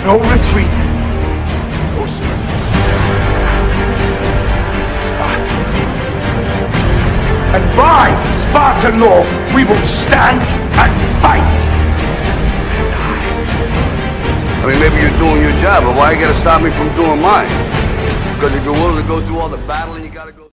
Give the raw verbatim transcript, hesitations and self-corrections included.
No retreat. No surrender. Sparta. And by Spartan law, we will stand and fight. I mean, maybe you're doing your job, but why you gotta stop me from doing mine? Because if you're willing to go through all the battling you gotta go